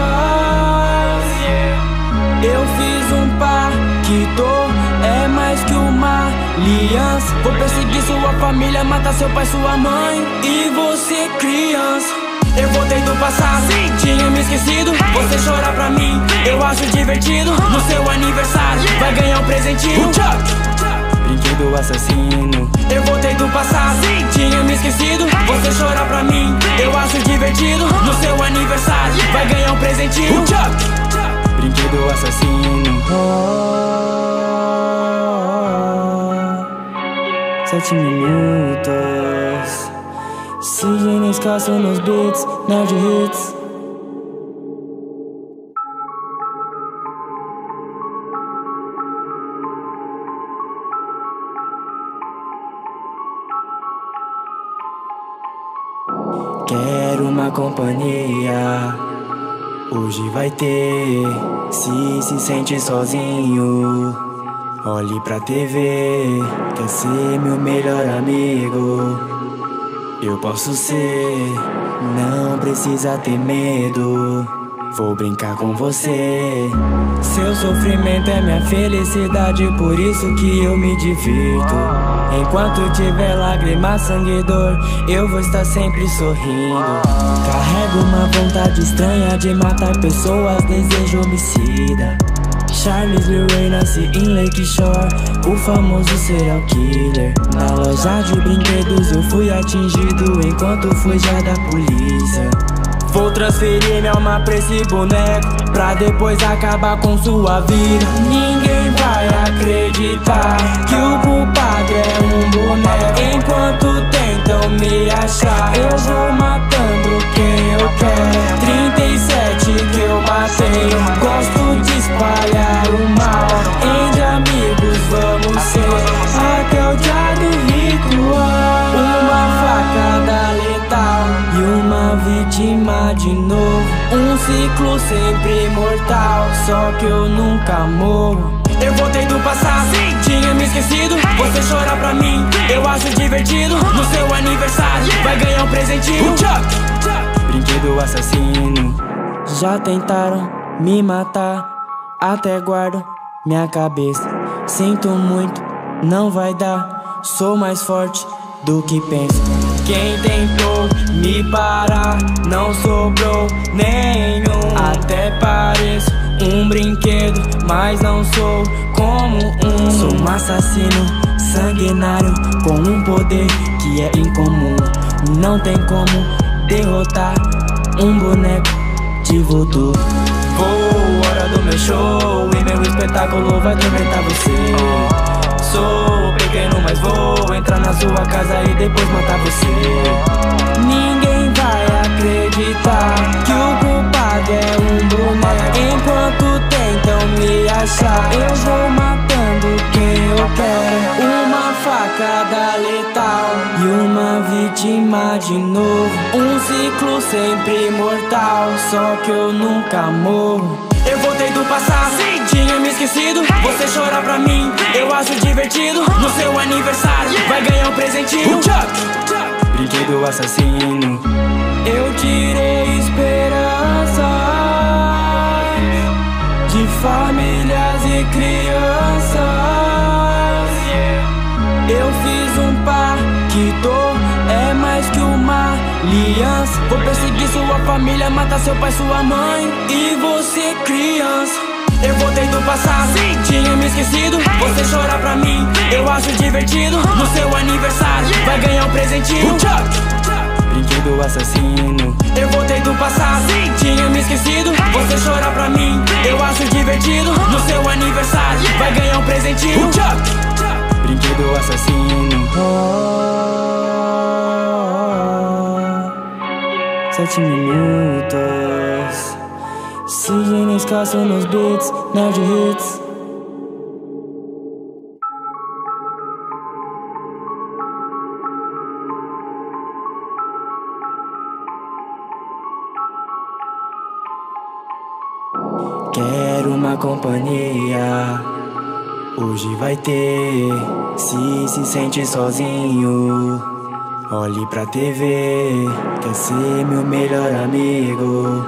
Eu fiz um pacto, é mais que uma aliança. Vou perseguir sua família, matar seu pai, sua mãe e você criança. Eu voltei do passado, tinha me esquecido. Você chora pra mim, eu acho divertido. No seu aniversário, vai ganhar um presentinho. Brinquedo assassino. Eu voltei do passado, tinha me esquecido. Você chora pra mim, eu acho divertido. No seu aniversário, vai ganhar um presentinho. Brinquedo assassino. 7 minutos. Sigem escasso nos beats, Nerd Hits. Quero uma companhia, hoje vai ter. Se sente sozinho, olhe pra TV. Quer ser meu melhor amigo? Eu posso ser, não precisa ter medo. Vou brincar com você. Seu sofrimento é minha felicidade, por isso que eu me divirto. Enquanto tiver lágrimas, sangue e dor, eu vou estar sempre sorrindo. Carrego uma vontade estranha de matar pessoas, desejo homicida. Charles Lee Ray nasce em Lake Shore, o famoso serial killer. Na loja de brinquedos eu fui atingido enquanto fugia da polícia. Vou transferir minha alma pra esse boneco, pra depois acabar com sua vida. Ninguém vai acreditar que o culpado é um boneco. Enquanto tentam me achar, eu vou matando quem eu quero. 37 que eu matei, gosto de espalhar o mal. Entre amigos vamos ser, até o dia do ritual. Uma facada letal e uma vítima de novo. Um ciclo sempre mortal, só que eu nunca morro. Eu voltei do passado, tinha me esquecido. Você chora pra mim, eu acho divertido. No seu aniversário, vai ganhar um presentinho. Brinquedo assassino. Já tentaram me matar, até guardo minha cabeça. Sinto muito, não vai dar. Sou mais forte do que penso. Quem tentou me parar, não sobrou nenhum. Até pareço um brinquedo, mas não sou como um. Sou um assassino sanguinário, com um poder que é incomum. Não tem como derrotar um boneco de voodoo. Vou, hora do meu show, e meu espetáculo vai atormentar você. Sou pequeno, mas vou entrar na sua casa e depois matar você. Ninguém vai acreditar que o culpado é um boneco. Enquanto tentam me achar, eu vou matando quem eu quero. Uma facada letal e uma vítima de novo. Um ciclo sempre mortal, só que eu nunca morro. Eu voltei do passado, tinha me esquecido. Você chora pra mim, eu acho divertido. No seu aniversário, vai ganhar um presentinho. Brinquedo assassino. Eu tirei esperança de famílias e crianças. Eu fiz um pacto, é mais que uma aliança. Vou perseguir sua família, matar seu pai, sua mãe e você criança. Eu voltei do passado, tinha me esquecido. Você chora pra mim, eu acho divertido. No seu aniversário, vai ganhar um presentinho. Brinquedo assassino. Eu voltei do passado, tinha me esquecido. Você chora pra mim, eu acho divertido. No seu aniversário, vai ganhar um presentinho. Brinquedo assassino. 7 minutos. Sigem escasso nos beats, Nerd Hits. Quero uma companhia, hoje vai ter. Se sente sozinho, olhe pra TV, quer ser meu melhor amigo.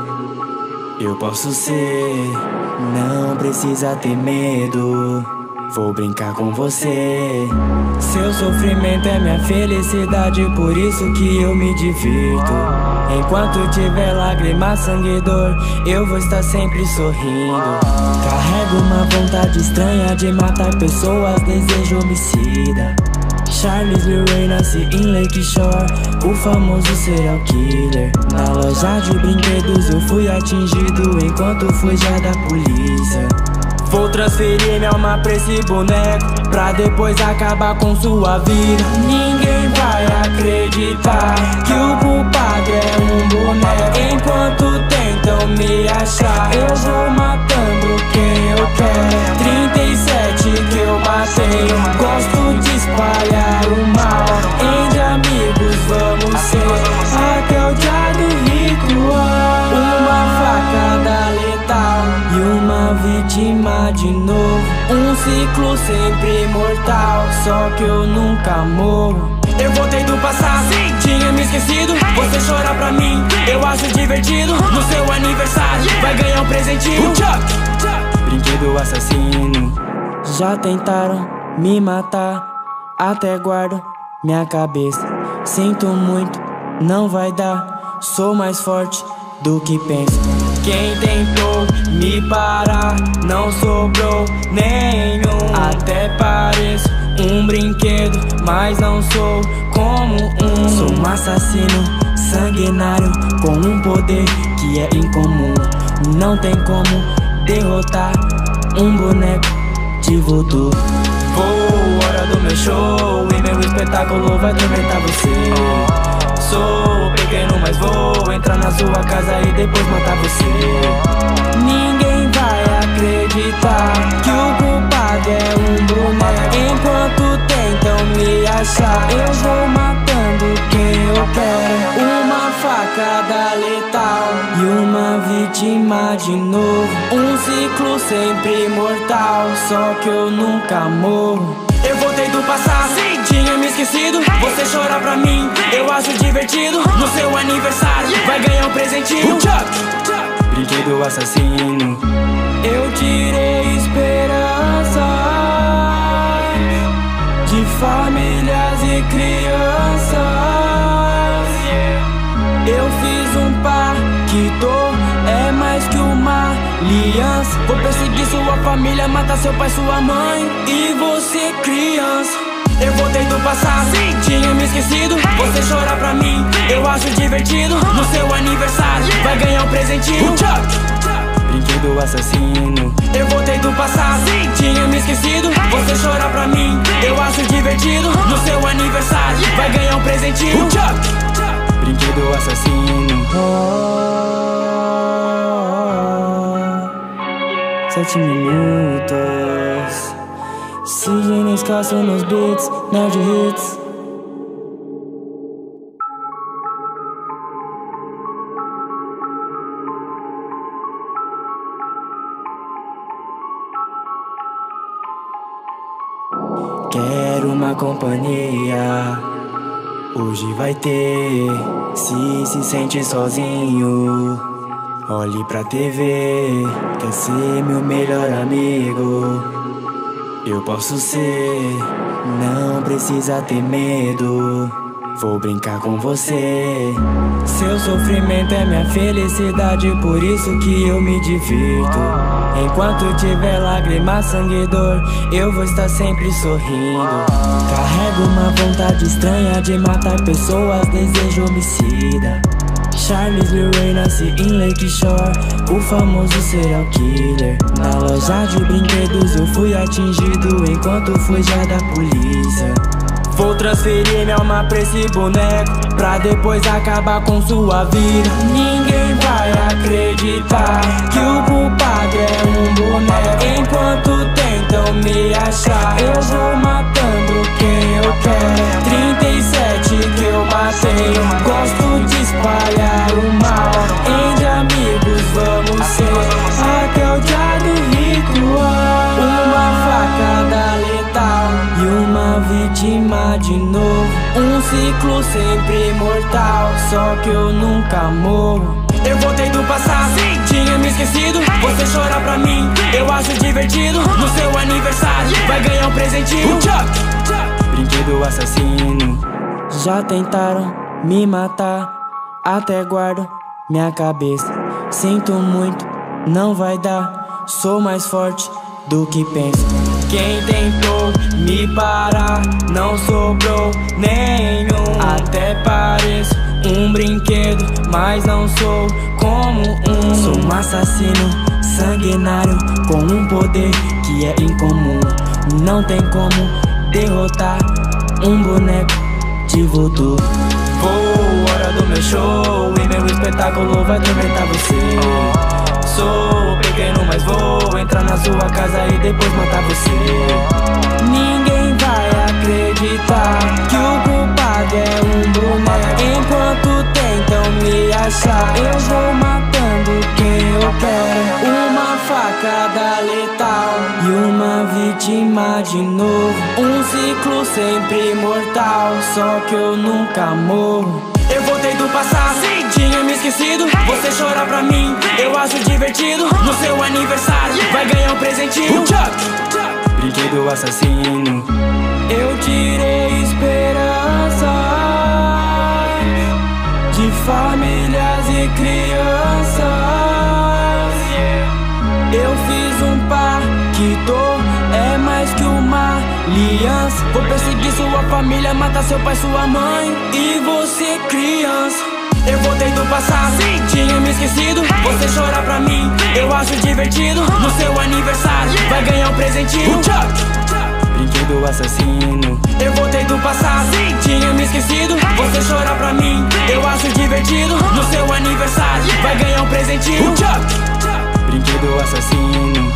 Eu posso ser, não precisa ter medo. Vou brincar com você. Seu sofrimento é minha felicidade, por isso que eu me divirto. Enquanto tiver lágrimas, sangue e dor, eu vou estar sempre sorrindo. Carrego uma vontade estranha de matar pessoas, desejo homicida. Charles Lee Ray nasce em Lake Shore, o famoso serial killer. Na loja de brinquedos eu fui atingido enquanto fugia da polícia. Vou transferir minha alma pra esse boneco, pra depois acabar com sua vida. Ninguém vai acreditar que o culpado é um boneco. Enquanto tentam me achar, eu vou matando quem eu quero. 37 que eu matei, gosto de espalhar o mal. Entre amigos vamos ser até o dia do ritual. Uma facada letal e uma vítima de novo. Um ciclo sempre mortal, só que eu nunca morro. Eu voltei do passado, tinha me esquecido. Você chora pra mim, eu acho divertido. No seu aniversário, vai ganhar um presentinho. Brinquedo assassino. Já tentaram me matar, até guardo minha cabeça. Sinto muito, não vai dar. Sou mais forte do que penso. Quem tentou me parar, não sobrou nenhum. Até pareço um brinquedo, mas não sou como um. Sou um assassino sanguinário, com um poder que é incomum. Não tem como derrotar um boneco de voodoo. Vou, hora do meu show, e meu espetáculo vai atormentar você. Sou pequeno, mas vou entrar na sua casa e depois matar você. Ninguém vai acreditar que o culpado é um boneco. Enquanto tentam me achar, eu vou matando quem eu quero. Uma facada letal e uma vítima de novo. Um ciclo sempre mortal, só que eu nunca morro. Eu voltei do passado, tinha me esquecido. Você chora pra mim, eu acho divertido. No seu aniversário, vai ganhar um presentinho. Brinquedo assassino. Eu tirei esperança de famílias e crianças. Eu fiz um pacto, é mais que uma aliança. Vou perseguir sua família, matar seu pai, sua mãe e você criança. Eu voltei do passado, tinha me esquecido. Você chora pra mim, eu acho divertido. No seu aniversário, vai ganhar um presentinho. Brinquedo assassino. Eu voltei do passado, tinha me esquecido. Você chora pra mim, eu acho divertido. No seu aniversário, vai ganhar um presentinho. Brinquedo assassino. 7 minutos. Siga escasso nos beats, Nerd Hits. Quero uma companhia, hoje vai ter. Se sente sozinho, olhe pra TV, quer ser meu melhor amigo. Eu posso ser, não precisa ter medo. Vou brincar com você. Seu sofrimento é minha felicidade, por isso que eu me divirto. Enquanto tiver lágrimas, sangue e dor, eu vou estar sempre sorrindo. Carrego uma vontade estranha de matar pessoas, desejo homicida. Charles Lee Ray nasce em Lake Shore, o famoso serial killer. Na loja de brinquedos eu fui atingido enquanto fugia da polícia. Vou transferir minha alma pra esse boneco, pra depois acabar com sua vida. Ninguém vai acreditar que o culpado é um boneco. Enquanto tentam me achar, eu vou matando quem eu quero. 37 que eu matei, gosto de espalhar o mal. Entre amigos vamos ser até o dia do ciclo sempre mortal, só que eu nunca morro. Eu voltei do passado, tinha me esquecido. Você chora pra mim, eu acho divertido. No seu aniversário, vai ganhar um presentinho. Brinquedo assassino. Já tentaram me matar, até guardo minha cabeça. Sinto muito, não vai dar. Sou mais forte do que penso. Quem tentou me parar, não sobrou nenhum. Até pareço um brinquedo, mas não sou como um. Sou um assassino sanguinário, com um poder que é incomum. Não tem como derrotar um boneco de voodoo. Vou, hora do meu show, e meu espetáculo vai atormentar você. Sou pequeno, mas vou entrar na sua casa e depois matar você. Ninguém vai acreditar que o culpado é um boneco. Enquanto tentam me achar, eu vou matando quem eu quero. Uma facada letal e uma vítima de novo. Um ciclo sempre mortal, só que eu nunca morro. Eu voltei do passado, tinha me esquecido. Você chora pra mim, eu acho divertido. No seu aniversário, vai ganhar um presentinho. Brinquedo assassino. Eu tirei esperanças de famílias e crianças. Eu fiz um pacto, é mais que uma aliança. Vou perseguir sua família, matar seu pai, sua mãe e você criança. Eu voltei do passado, tinha me esquecido. Você chora pra mim, eu acho divertido. No seu aniversário, vai ganhar um presentinho. Brinquedo assassino. Eu voltei do passado, tinha me esquecido. Você chora pra mim, eu acho divertido. No seu aniversário, vai ganhar um presentinho. Brinquedo assassino.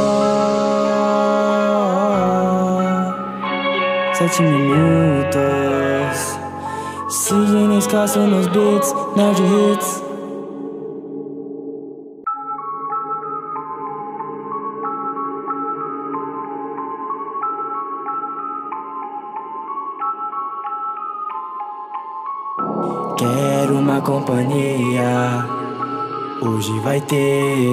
7 minutos. CJ Nescauso nos beats, Nerd Hits. Quero uma companhia, hoje vai ter.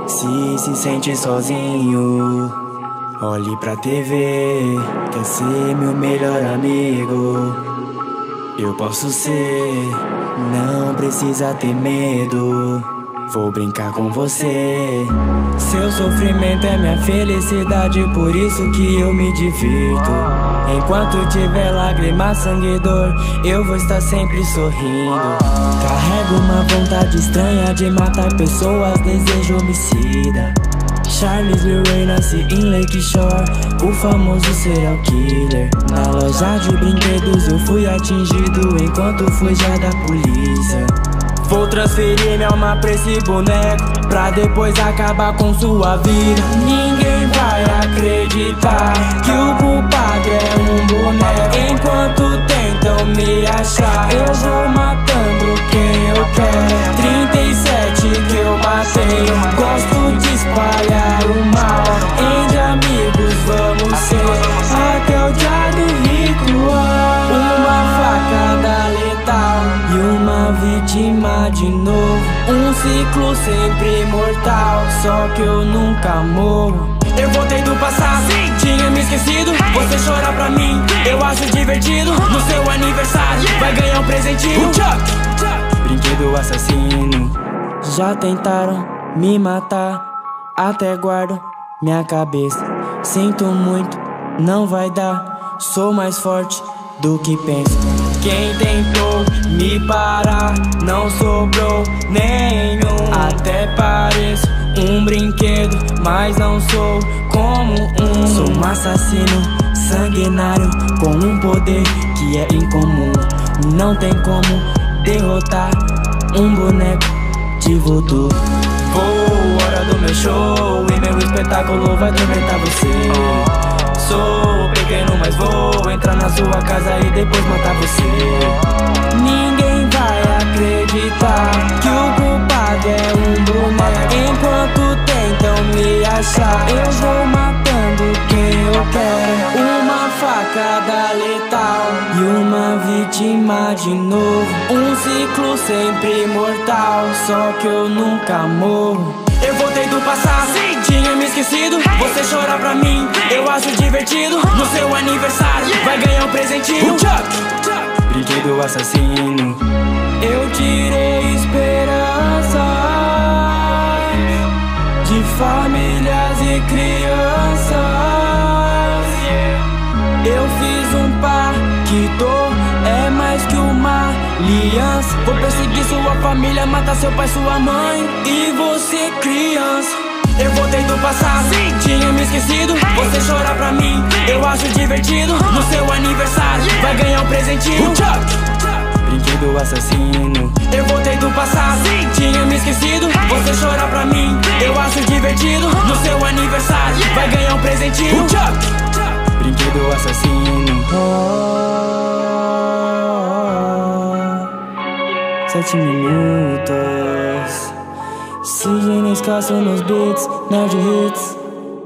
Se sente sozinho, olhe pra TV. Quer ser meu melhor amigo? Eu posso ser, não precisa ter medo. Vou brincar com você. Seu sofrimento é minha felicidade, por isso que eu me divirto. Enquanto tiver lágrimas, sangue e dor, eu vou estar sempre sorrindo. Carrego uma vontade estranha de matar pessoas, desejo homicida. Charles Lee Ray nasce em Lake Shore, o famoso serial killer. Na loja de brinquedos eu fui atingido enquanto fugia da polícia. Vou transferir minha alma pra esse boneco, pra depois acabar com sua vida. Ninguém vai acreditar que o culpado é um boneco. Enquanto tentam me achar, eu vou matando quem eu quero. 37 que eu matei, gosto de espalhar o mal. Entre amigos vamos ser, até o dia do ritual. Uma facada letal e uma vítima de novo. Um ciclo sempre mortal, só que eu nunca morro. Eu voltei do passado, tinha me esquecido. Você chora pra mim, eu acho divertido. No seu aniversário, vai ganhar um presentinho. Brinquedo assassino. Já tentaram me matar, até guardo minha cabeça. Sinto muito, não vai dar. Sou mais forte do que penso. Quem tentou me parar, não sobrou nenhum. Até pareço um brinquedo, mas não sou como um. Sou um assassino sanguinário, com um poder que é incomum. Não tem como derrotar um boneco de voodoo. Vou, hora do meu show, e meu espetáculo vai atormentar você. Sou pequeno, mas vou entrar na sua casa e depois matar você. Ninguém vai acreditar que o culpado é um boneco. Enquanto tentam me achar, eu vou matando quem eu quero. Uma facada letal e uma vítima vítima de novo. Um ciclo sempre mortal, só que eu nunca morro. Eu voltei do passado, tinha me esquecido. Você chora pra mim, eu acho divertido. No seu aniversário, vai ganhar um presentinho. Brinquedo assassino. Eu tirei esperanças de famílias e crianças. Eu fiz um pacto, é mais que uma aliança. Vou perseguir sua família, matar seu pai, sua mãe e você criança. Eu voltei do passado, tinha me esquecido. Você chora pra mim, eu acho divertido. No seu aniversário, vai ganhar um presentinho. Brinquedo assassino. Eu voltei do passado, tinha me esquecido. Você chora pra mim, eu acho divertido. No seu aniversário, vai ganhar um presentinho. Brinquedo assassino. 7 minutos. Sigem escasso nos beats, Nerd Hits.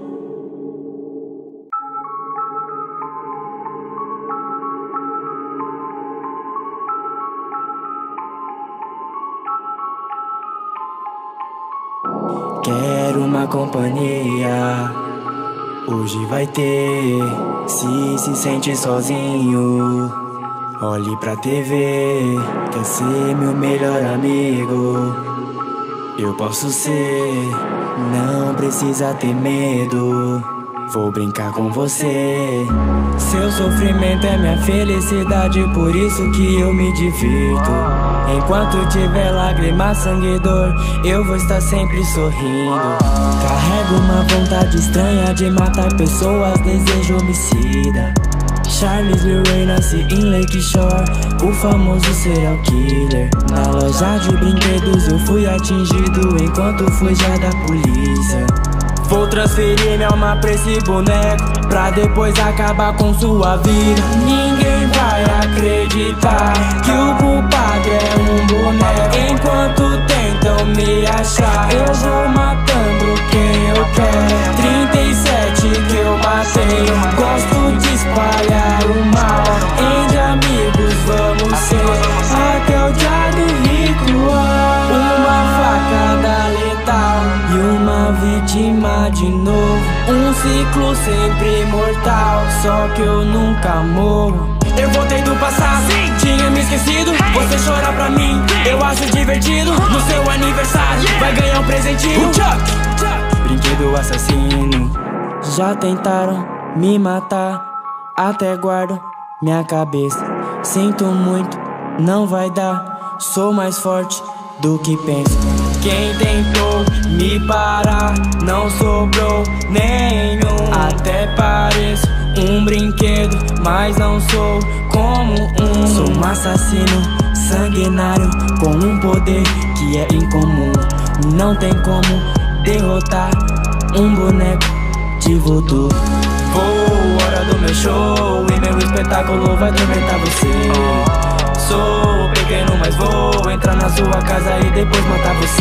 Quero uma companhia, hoje vai ter. Se sente sozinho, olhe pra TV. Quer ser meu melhor amigo? Eu posso ser, não precisa ter medo. Vou brincar com você. Seu sofrimento é minha felicidade, por isso que eu me divirto. Enquanto tiver lágrimas, sangue e dor, eu vou estar sempre sorrindo. Carrego uma vontade estranha de matar pessoas, desejo homicida. Charles Lee Ray nasce em Lake Shore, o famoso serial killer. Na loja de brinquedos eu fui atingido enquanto fugia da polícia. Vou transferir minha alma pra esse boneco, pra depois acabar com sua vida. Ninguém vai acreditar que o culpado é um boneco. Enquanto tentam me achar, eu vou matando quem eu quero. 37 que eu matei, gosto de espalhar o mal. Entre amigos vamos ser, até o dia do ritual. Uma facada letal e uma vítima de novo. Um ciclo sempre mortal, só que eu nunca morro. Eu voltei do passado, tinha me esquecido. Você chora pra mim, eu acho divertido. No seu aniversário, vai ganhar um presentinho. Brinquedo assassino. Já tentaram me matar, até guardo minha cabeça. Sinto muito, não vai dar. Sou mais forte do que penso. Quem tentou me parar, não sobrou nenhum. Até pareço um brinquedo, mas não sou como um. Sou um assassino sanguinário, com um poder que é incomum. Não tem como derrotar um boneco de voodoo. Vou, hora do meu show, e meu espetáculo vai atormentar você. Sou pequeno, mas vou entrar na sua casa e depois matar você.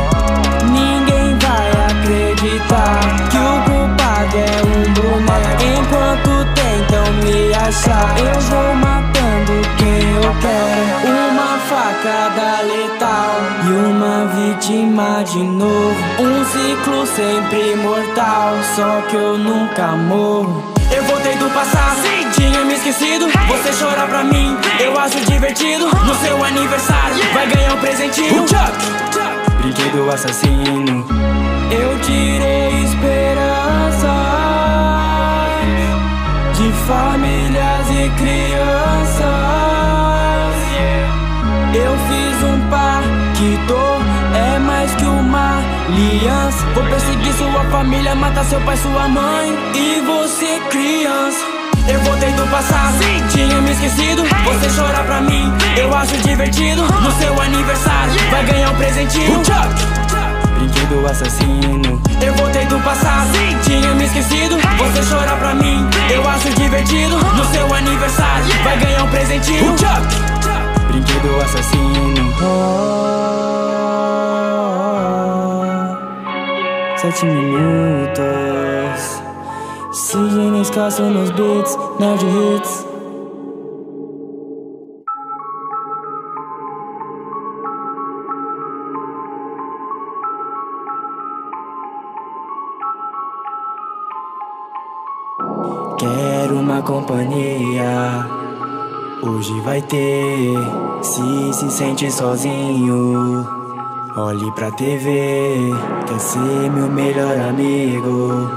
Ninguém vai acreditar que o culpado é um boneco. Enquanto tentam me achar, eu vou matando quem eu quero. Uma facada letal e uma vítima de novo. Um ciclo sempre mortal, só que eu nunca morro. Eu voltei do passado, tinha me esquecido. Você chora pra mim, eu acho divertido. No seu aniversário, vai ganhar um presentinho. Brinquedo assassino. Eu tirei esperanças de famílias e crianças. Eu fiz um pacto, é mais que uma aliança. Vou perseguir sua família, matar seu pai, sua mãe e você criança. Eu voltei do passado, tinha me esquecido. Você chora pra mim, eu acho divertido. No seu aniversário, vai ganhar um presentinho. Brinquedo assassino. Eu voltei do passado, tinha me esquecido. Você chora pra mim, eu acho divertido. No seu aniversário, vai ganhar um presentinho. Brinquedo assassino. 7 minutos. Sigem escasso nos beats, Nerd Hits. companhia. Hoje vai ter, se sente sozinho, olhe pra TV, quer ser meu melhor amigo.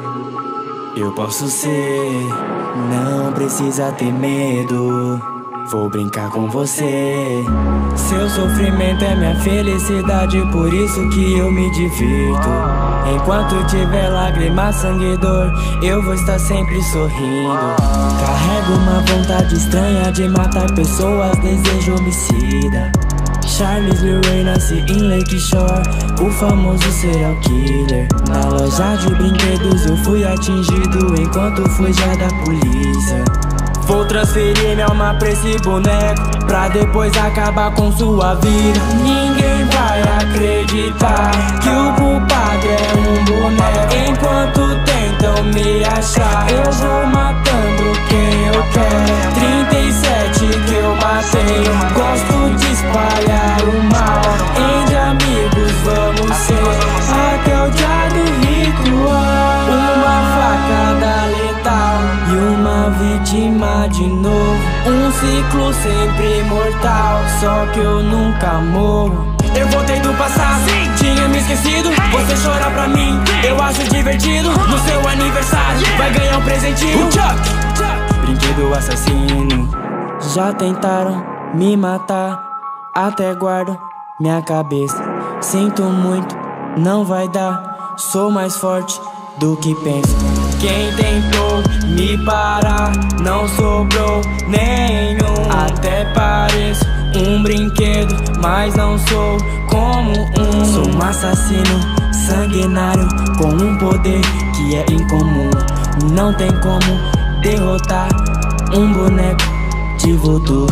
Eu posso ser, não precisa ter medo, vou brincar com você. Seu sofrimento é minha felicidade, por isso que eu me divirto. Enquanto tiver lágrimas, sangue e dor, eu vou estar sempre sorrindo. Carrego uma vontade estranha de matar pessoas, desejo homicida. Charles Lee Ray nasce em Lake Shore, o famoso serial killer. Na loja de brinquedos eu fui atingido enquanto fugia da polícia. Vou transferir minha alma pra esse boneco, pra depois acabar com sua vida. Ninguém vai acreditar que o culpado é um boneco. Enquanto tentam me achar, eu vou matando quem eu quero. 37 que eu matei, gosto de espalhar o mal. Entre amigos vamos ser, até o dia do ritual. Uma facada letal e uma vítima de novo. Um ciclo sempre mortal, só que eu nunca morro. Eu voltei do passado, tinha me esquecido. Você chora pra mim, eu acho divertido. No seu aniversário, vai ganhar um presentinho. Brinquedo assassino. Já tentaram me matar, até guardo minha cabeça. Sinto muito, não vai dar, sou mais forte do que penso. Quem tentou me parar, não sobrou nenhum. Até pareço um brinquedo, mas não sou como um. Sou um assassino sanguinário, com um poder que é incomum. Não tem como derrotar um boneco de voodoo.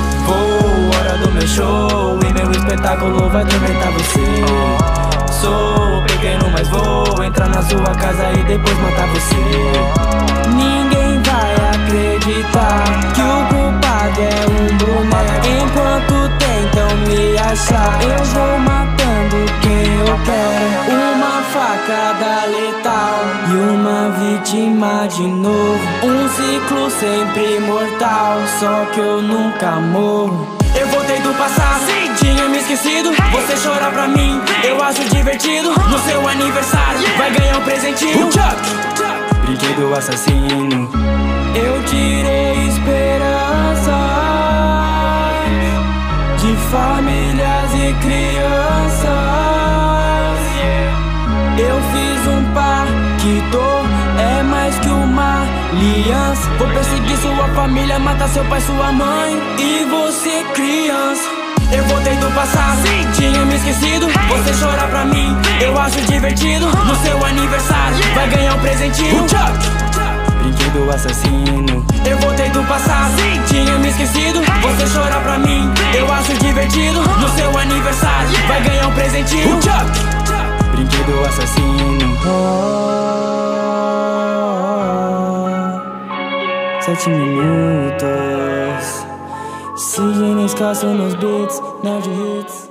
Vou, hora do meu show, e meu espetáculo vai atormentar você. Sou pequeno, mas vou entrar na sua casa e depois matar você. Ninguém vai acreditar que o culpado é um boneco. Enquanto tentam me achar, eu vou matando quem eu quero. Uma facada letal e uma vítima de novo. Um ciclo sempre mortal, só que eu nunca morro. Eu voltei do passado, tinha me esquecido. Você chora pra mim, eu acho divertido. No seu aniversário, vai ganhar um presentinho. Brinquedo assassino. Eu tirei esperanças de famílias e crianças. Eu fiz um pacto, é mais que uma aliança. Vou perseguir sua família, matar seu pai, sua mãe e você criança. Eu voltei do passado, tinha me esquecido. Você chora pra mim, eu acho divertido. No seu aniversário, vai ganhar um presentinho. Brinquedo assassino. Eu voltei do passado, tinha me esquecido. Você chora pra mim, eu acho divertido. No seu aniversário, vai ganhar um presentinho. Brinquedo assassino. 7 minutos. CJ Nescalço nos beats, Nerd Hits.